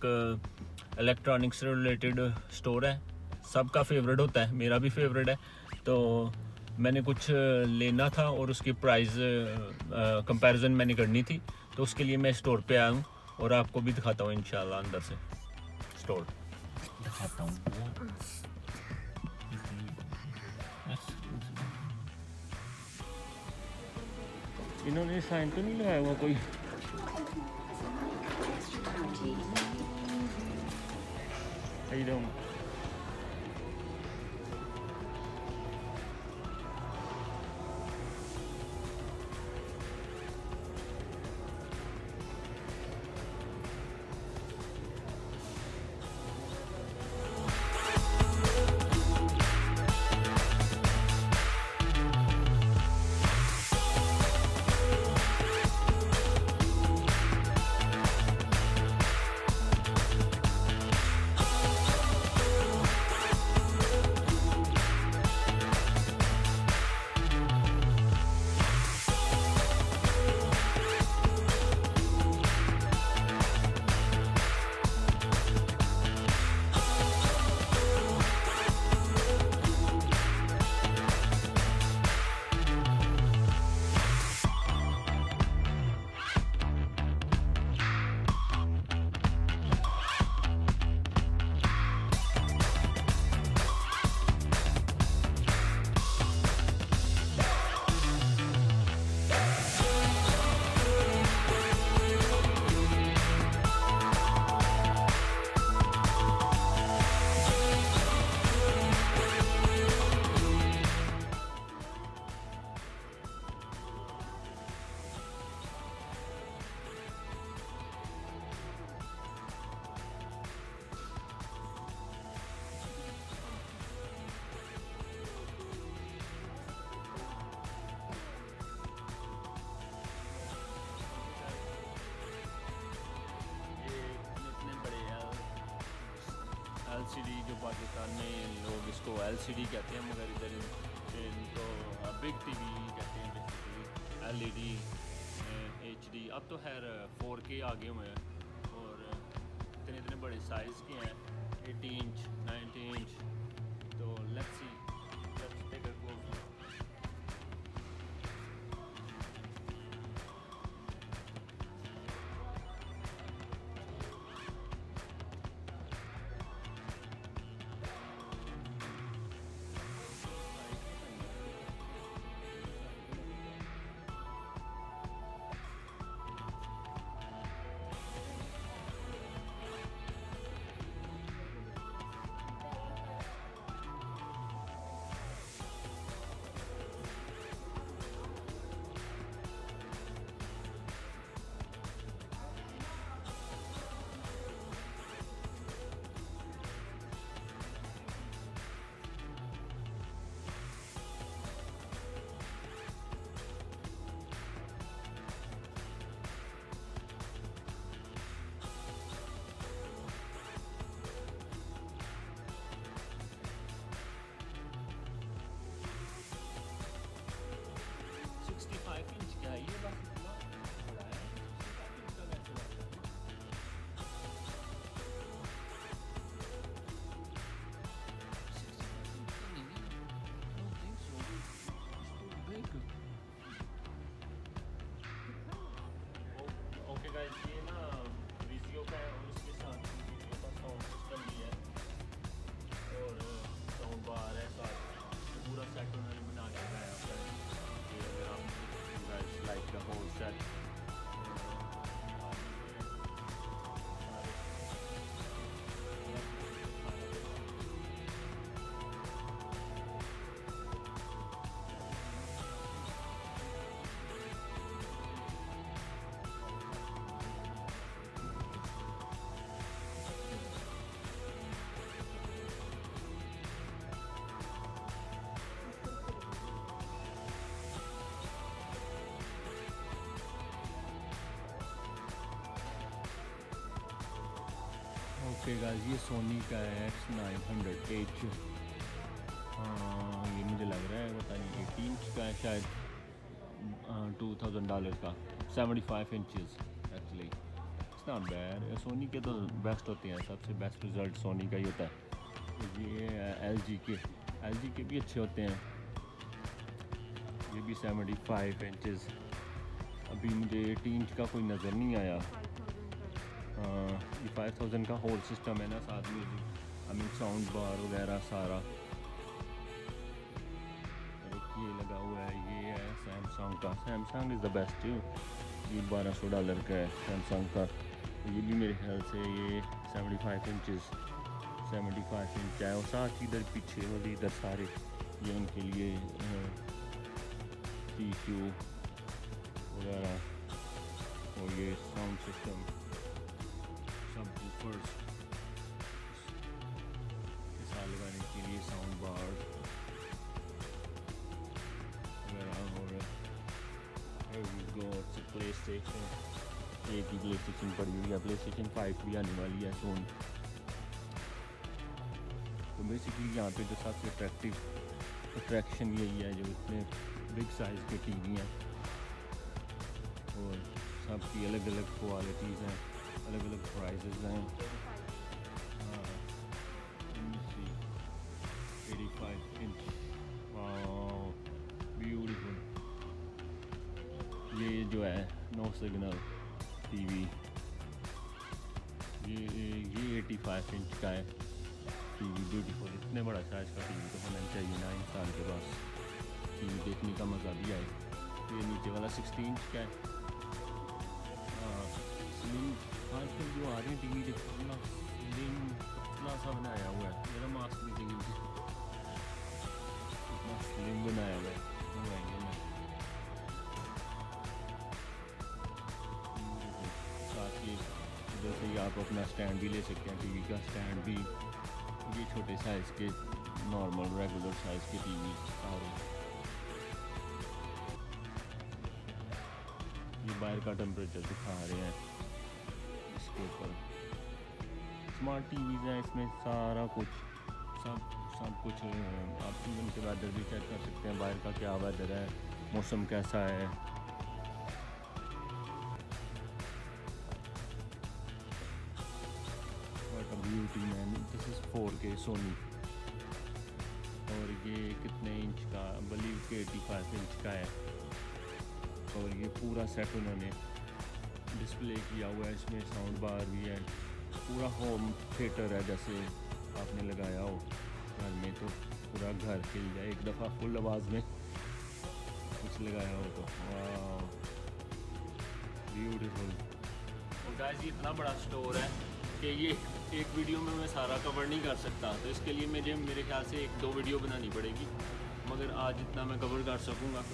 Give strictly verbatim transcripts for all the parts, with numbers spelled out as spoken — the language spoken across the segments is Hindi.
एक इलेक्ट्रॉनिक्स से रिलेटेड स्टोर है, सबका फेवरेट होता है, मेरा भी फेवरेट है। तो मैंने कुछ लेना था और उसकी प्राइस कंपैरिजन मैंने करनी थी, तो उसके लिए मैं स्टोर पे आया हूँ और आपको भी दिखाता हूँ इंशाल्लाह अंदर से स्टोर दिखाता हूँ। इन्होंने साइन तो नहीं लगाया हुआ कोई? How you doing? एलसीडी जो पाकिस्तान में लोग इसको एलसीडी कहते हैं, मगर इधर इनको बिग टीवी कहते हैं बेसिकली, एलईडी, एचडी। अब तो खैर फोर के आगे हुए हैं और इतने इतने बड़े साइज़ के हैं, एटी इंच, नाइन्टी इंच। तो let's see, let's take a go. ये ना वीडियो का है और उसके साथ वीडियो का साउंड सिस्टम भी है और साउंड बार है साथ, पूरा सेट उन्होंने बना के लगाया है कि अगर आप like the whole set. Okay guys, ये सोनी का है एक्स नाइन हंड्रेड एच। हाँ, ये मुझे लग रहा है पता नहीं एटीन इंच का है शायद, टू थाउजेंड डॉलर का, seventy five inches actually it's not bad, Sony के तो बेस्ट होते हैं, सबसे बेस्ट रिज़ल्ट सोनी का ही होता है। ये एल जी के एल जी के भी अच्छे होते हैं, ये भी सेवेंटी फाइव इंचज़। अभी मुझे एटी इंच का कोई नज़र नहीं आया। हाँ, ये फाइव थाउजेंड का होल सिस्टम है ना, साथ music I mean sound bar वगैरह सारा। और एक ये लगा हुआ है, ये है सैमसंग का, सैमसंग इज़ द बेस्ट। ये बारह सौ डॉलर का है सैमसंग का। ये भी मेरे ख्याल से ये seventy five inches seventy five inch है। और साथ ही इधर पीछे वाली इधर सारे ये उनके लिए सी क्यू वगैरह, और ये साउंड सिस्टम, सब ऊपर्स के साथ लगाने के लिए साउंड बार वगैरह। और प्ले स्टेशन, एक ही प्ले स्टेशन पड़ी हुई है, प्ले स्टेशन फाइव भी आने वाली है सोन। तो बेसिकली यहाँ पे जो सबसे अट्रैक्टिव अट्रैक्शन यही है, जो इतने बिग साइज़ के टीवी हैं और सबकी अलग अलग क्वालिटीज़ हैं, अलग अलग प्राइसेस हैं। हाँ, एटी फाइव इंच, ब्यूटीफुल। ये जो है नो सिग्नल टीवी, ये ये एटी फाइव इंच का है टीवी, ब्यूटीफुल। इतने बड़ा साइज़ का टीवी तो होना चाहिए ना इंसान के पास, टीवी देखने का मज़ा भी आए। ये नीचे वाला सिक्सटी इंच का है। हाँ, स्लिम आजकल जो आ रहे हैं टीवी देखना, स्लिम पतला सा बनाया हुआ है। मेरा मास्क भी देखिए इतना स्लिम बनाया हुआ है, मंगाएंगे ना। साथ ही इधर से ही आप अपना स्टैंड भी ले सकते हैं, टीवी का स्टैंड भी। ये छोटे साइज़ के नॉर्मल रेगुलर साइज़ के टीवी आ रहे हैं। ये बाहर का टेम्परेचर दिखा रहे हैं इसके ऊपर। स्मार्ट टीवीज़ हैं, इसमें सारा कुछ सब सब कुछ। आप इवन के वेदर भी चेक कर सकते हैं, बाहर का क्या वेदर है, मौसम कैसा है। What a beauty man, this is four K Sony. और ये कितने इंच का, बलीव के एटी फाइव इंच का है। और ये पूरा सेट उन्होंने डिस्प्ले किया हुआ है, इसमें साउंड बार भी है, पूरा होम थिएटर है। जैसे आपने लगाया हो घर में तो पूरा घर हिल जाए एक दफ़ा फुल आवाज़ में कुछ लगाया हो तो। वाह, ब्यूटीफुल। और गाइस, ये इतना बड़ा स्टोर है कि ये एक वीडियो में मैं सारा कवर नहीं कर सकता, तो इसके लिए मुझे मेरे ख्याल से एक दो वीडियो बनानी पड़ेगी, मगर आज इतना मैं कवर कर सकूँगा।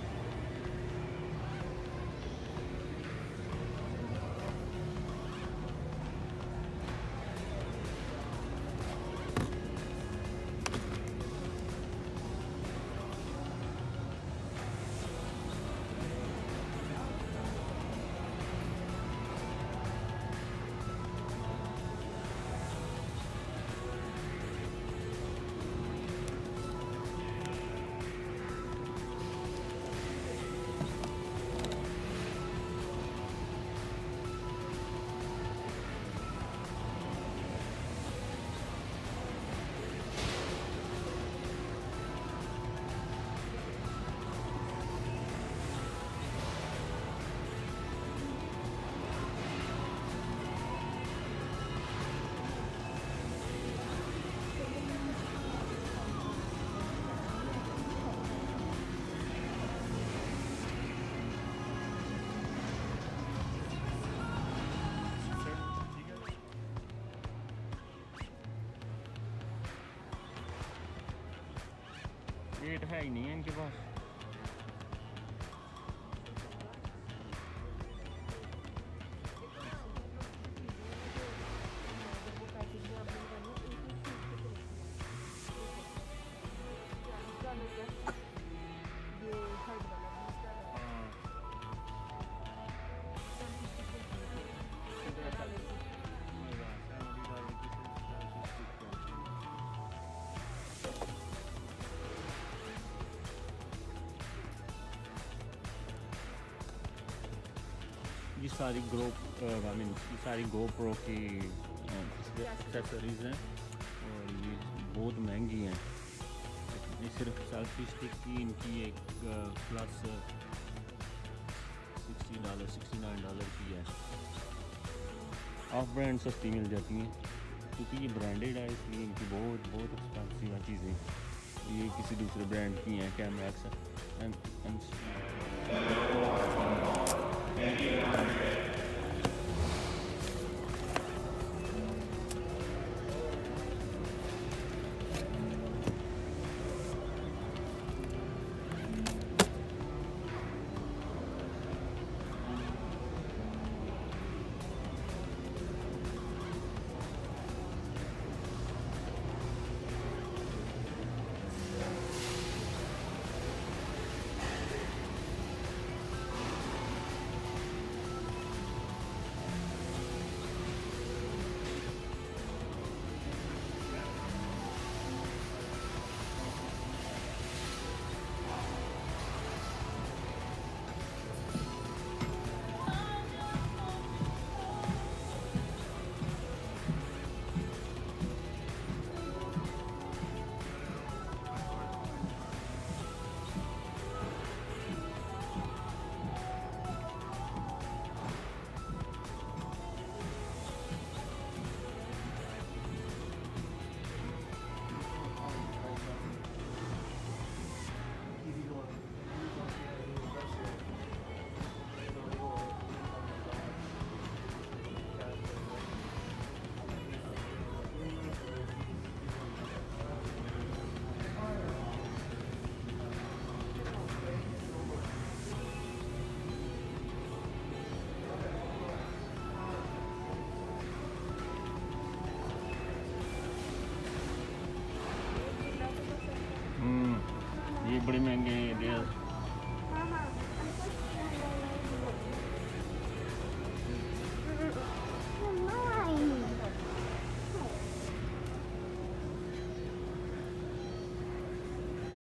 वेट है ही नहीं है इनके पास। सारी ग्रो आई मीन सारी गो प्रो की एक्सेसरीज़ हैं और ये बहुत महंगी हैं। ये सिर्फ सेल्फी स्टिक की इनकी एक plus sixty dollar sixty nine dollar की है। ऑफ ब्रांड सस्ती मिल जाती हैं क्योंकि ये ब्रांडेड है, इसलिए इनकी बहुत बहुत एक्सपेंसिव है चीज़ें। ये किसी दूसरे ब्रांड की हैं कैमरैक्स एंड ये बड़े महंगे हैं।